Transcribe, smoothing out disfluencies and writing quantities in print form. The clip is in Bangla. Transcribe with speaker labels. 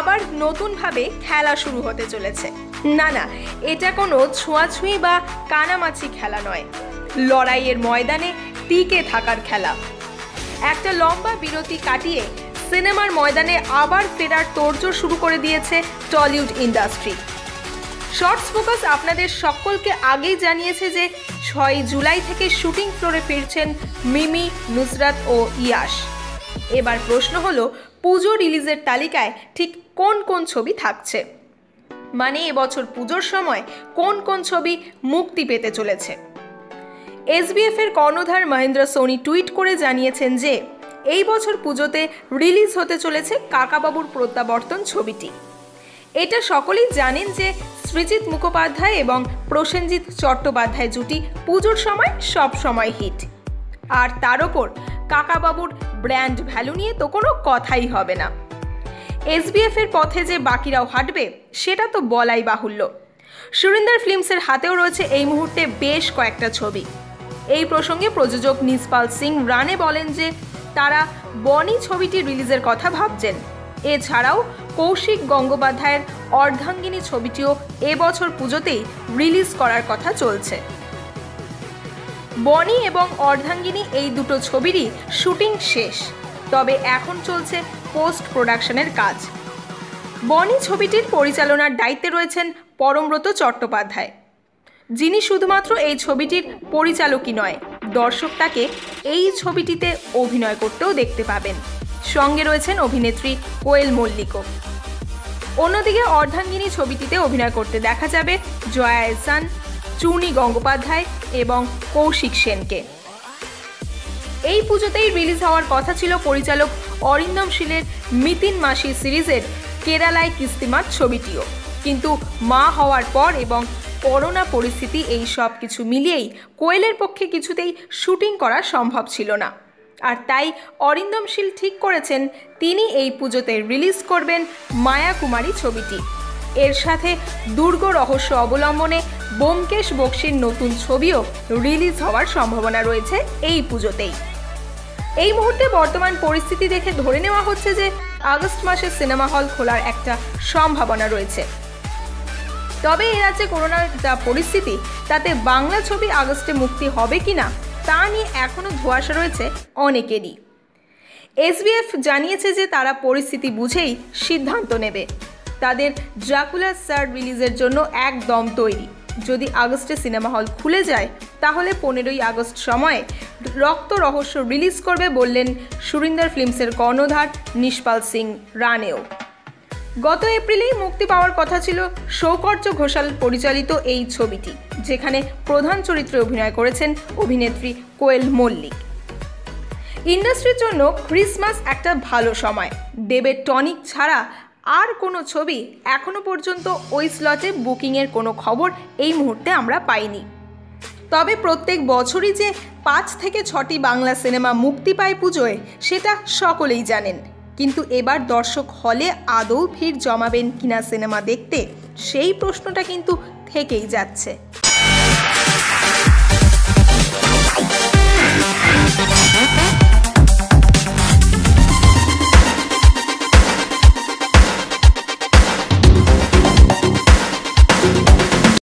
Speaker 1: আবার নতুনভাবে খেলা শুরু হতে চলেছে। না, এটা কোনো ছোঁয়াছুঁই বা কানামাছি খেলা নয়, লড়াইয়ের ময়দানে টিকে থাকার খেলা। একটা লম্বা বিরতি কাটিয়ে সিনেমার ময়দানে আবার ফেরার তোড়জোড় শুরু করে দিয়েছে টলিউড ইন্ডাস্ট্রি। শর্টস ফোকাস আপনাদের সকলকে আগেই জানিয়েছে যে 6 জুলাই থেকে শুটিং ফ্লোরে ফিরছেন মিমি, নুসরাত ও ইয়াশ। এবার প্রশ্ন হলো, পুজো রিলিজের তালিকায় ঠিক কোন কোন ছবি থাকছে, মানে এবছর পুজোর সময় কোন কোন ছবি মুক্তি পেতে চলেছে। এসবিএফ এর কর্ণধার মহেন্দ্র সোনি টুইট করে জানিয়েছেন যে এই বছর পুজোতে রিলিজ হতে চলেছে কাকাবাবুর প্রত্যাবর্তন ছবিটি। এটা সকলেই জানেন যে সৃজিত মুখোপাধ্যায় এবং প্রসেনজিৎ চট্টোপাধ্যায় জুটি পুজোর সময় সব সময় হিট। আর তার ওপর কাকাবাবুর ব্র্যান্ড ভ্যালু নিয়ে তো কোনো কথাই হবে না। এসবিএফ এর পথে যে বাকিরাও হাঁটবে সেটা তো বলাই বাহুল্য। সুরিন্দর ফিল্মসের হাতেও রয়েছে এই মুহূর্তে বেশ কয়েকটা ছবি। এই প্রসঙ্গে প্রযোজক নিসপাল সিং রানে বলেন যে তারা বনি ছবিটি রিলিজের কথা ভাবছেন। এছাড়াও কৌশিক গঙ্গোপাধ্যায়ের অর্ধাঙ্গিনী ছবিটিও এবছর পুজোতেই রিলিজ করার কথা চলছে। বনি এবং অর্ধাঙ্গিনী এই দুটো ছবিরই শুটিং শেষ, তবে এখন চলছে পোস্ট প্রোডাকশনের কাজ। বনি ছবিটির পরিচালনার দায়িত্বে রয়েছেন পরমব্রত চট্টোপাধ্যায়, যিনি শুধুমাত্র এই ছবিটির পরিচালকই নয়, দর্শক তাকে এই ছবিটিতে অভিনয় করতেও দেখতে পাবেন। সঙ্গে রয়েছেন অভিনেত্রী কোয়েল মল্লিকও। অন্যদিকে অর্ধাঙ্গিনী ছবিটিতে অভিনয় করতে দেখা যাবে জয়া এহসান, চুনি গঙ্গোপাধ্যায় এবং কৌশিক সেনকে। এই পুজোতেই রিলিজ হওয়ার কথা ছিল পরিচালক অরিন্দম শীলের মিতিন মাসি সিরিজের কেরালায় কিস্তিমাত ছবিটিও, কিন্তু মা হওয়ার পর এবং করোনা পরিস্থিতি এই সব কিছু মিলিয়েই কোয়েলের পক্ষে কিছুতেই শুটিং করা সম্ভব ছিল না। আর তাই অরিন্দম শীল ঠিক করেছেন তিনি এই পুজোতে রিলিজ করবেন মায়া কুমারী ছবিটি। এর সাথে দুর্গ রহস্য অবলম্বনে ব্যোমকেশ বক্সির নতুন ছবিও রিলিজ হওয়ার সম্ভাবনা রয়েছে এই পুজোতেই। এই মুহূর্তে বর্তমান পরিস্থিতি দেখে ধরে নেওয়া হচ্ছে যে আগস্ট মাসে সিনেমা হল খোলার একটা সম্ভাবনা রয়েছে। তবে এ রাজ্যে করোনার যা পরিস্থিতি, তাতে বাংলা ছবি আগস্টে মুক্তি হবে কিনা তা নিয়ে এখনও ধোঁয়াশা রয়েছে অনেকেরই। এসবিএফ জানিয়েছে যে তারা পরিস্থিতি বুঝেই সিদ্ধান্ত নেবে। তাদের ড্রাকুলা স্যার রিলিজের জন্য একদম তৈরি। যদি আগস্টে সিনেমা হল খুলে যায় তাহলে 15ই আগস্ট সময়ে রক্ত রহস্য রিলিজ করবে বললেন সুরিন্দর ফিল্মসের কর্ণধার নিসপাল সিং রানেও। গত এপ্রিলেই মুক্তি পাওয়ার কথা ছিল সৌকর্য ঘোষাল পরিচালিত এই ছবিটি, যেখানে প্রধান চরিত্রে অভিনয় করেছেন অভিনেত্রী কোয়েল মল্লিক। ইন্ডাস্ট্রির জন্য ক্রিসমাস একটা ভালো সময়। দেবের টনিক ছাড়া আর কোনো ছবি এখনো পর্যন্ত ওই স্লটে বুকিংয়ের কোনো খবর এই মুহূর্তে আমরা পাইনি। তবে প্রত্যেক বছরই যে 5 থেকে 6টি বাংলা সিনেমা মুক্তি পায় পুজোয় সেটা সকলেই জানেন, কিন্তু এবার দর্শক হলে আদৌ ভিড় জমাবেন কিনা সিনেমা দেখতে, সেই প্রশ্নটা কিন্তু থেকেই যাচ্ছে।